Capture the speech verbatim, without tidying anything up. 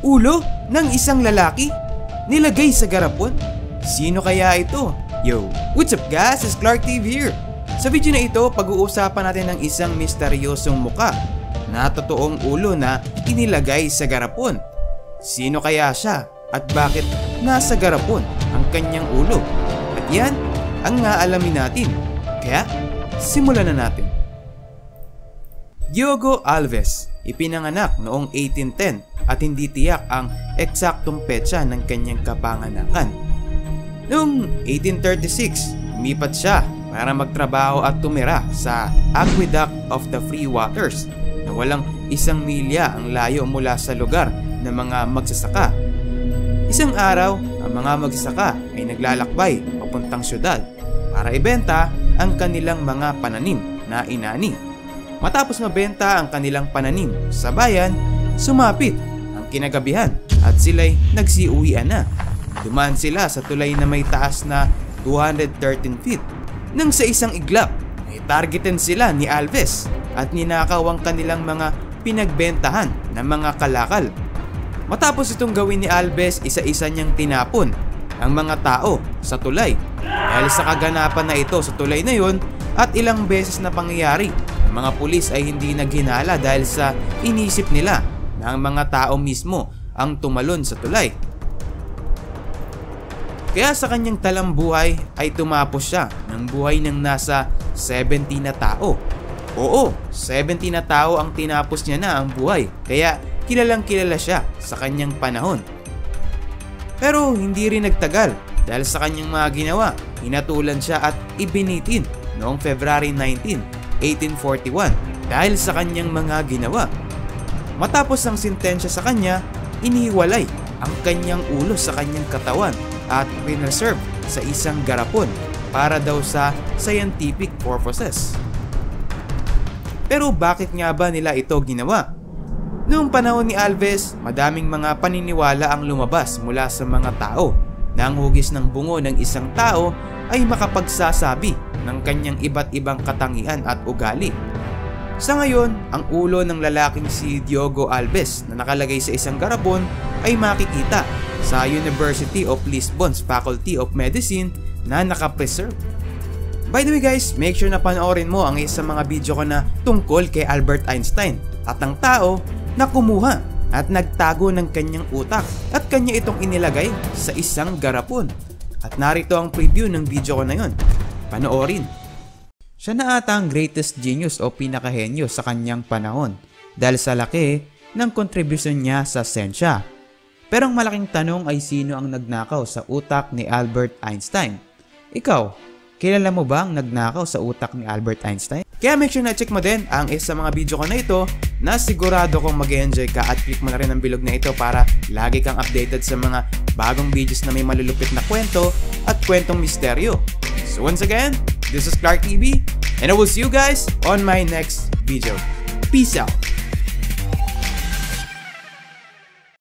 Ulo ng isang lalaki nilagay sa garapon? Sino kaya ito? Yo, what's up guys? It's Clark T V here. Sa video na ito, pag-uusapan natin ng isang misteryosong muka na totoong ulo na inilagay sa garapon. Sino kaya siya at bakit nasa garapon ang kanyang ulo? At yan ang aalamin natin. Kaya simulan na natin. Diogo Alves, ipinanganak noong eighteen ten at hindi tiyak ang eksaktong petsa ng kanyang kapanganakan. Noong eighteen thirty-six, lumipat siya para magtrabaho at tumira sa Aqueduct of the Free Waters na walang isang milya ang layo mula sa lugar ng mga magsasaka. Isang araw, ang mga magsasaka ay naglalakbay papuntang syudad para ibenta ang kanilang mga pananim na inani. Matapos mabenta ang kanilang pananim sa bayan, sumapit ang kinagabihan at sila'y nagsiuwian na. Dumaan sila sa tulay na may taas na two hundred thirteen feet. Nang sa isang iglap, ay targetin sila ni Alves at ninakaw ang kanilang mga pinagbentahan ng mga kalakal. Matapos itong gawin ni Alves, isa-isa niyang tinapon ang mga tao sa tulay. Dahil sa kaganapan na ito sa tulay na yon at ilang beses na pangyayari, ang mga pulis ay hindi naghinala dahil sa inisip nila na ang mga tao mismo ang tumalon sa tulay. Kaya sa kanyang talambuhay ay tumapos siya ng buhay ng nasa seventy na tao. Oo, seventy na tao ang tinapos niya na ang buhay, kaya kilalang kilala siya sa kanyang panahon. Pero hindi rin nagtagal dahil sa kanyang mga ginawa, hinatulan siya at ibinitin noong February nineteenth, eighteen forty-one dahil sa kanyang mga ginawa. Matapos ang sintensya sa kanya, inihiwalay ang kanyang ulo sa kanyang katawan at preserve sa isang garapon para daw sa scientific purposes. Pero bakit nga ba nila ito ginawa? Noong panahon ni Alves, madaming mga paniniwala ang lumabas mula sa mga tao na ang hugis ng bungo ng isang tao ay makapagsasabi ng kanyang iba't ibang katangian at ugali. Sa ngayon, ang ulo ng lalaking si Diogo Alves na nakalagay sa isang garapon ay makikita sa University of Lisbon's Faculty of Medicine na nakapreserve. By the way guys, make sure na panoorin mo ang isa mga video ko na tungkol kay Albert Einstein at ang tao na kumuha at nagtago ng kanyang utak at kanya itong inilagay sa isang garapon. At narito ang preview ng video ko na yon. Panoorin. Siya na ata ang greatest genius o pinakahenyo sa kanyang panahon dahil sa laki ng kontribusyon niya sa siyensya. Pero ang malaking tanong ay sino ang nagnakaw sa utak ni Albert Einstein? Ikaw, kilala mo ba ang nagnakaw sa utak ni Albert Einstein? Kaya make sure na check mo din ang isa mga video ko na ito na sigurado kong mag-enjoy ka at click mo na rin ang bilog na ito para lagi kang updated sa mga bagong videos na may malulupit na kwento at kwentong misteryo. So once again, this is Clark T V and I will see you guys on my next video. Peace out!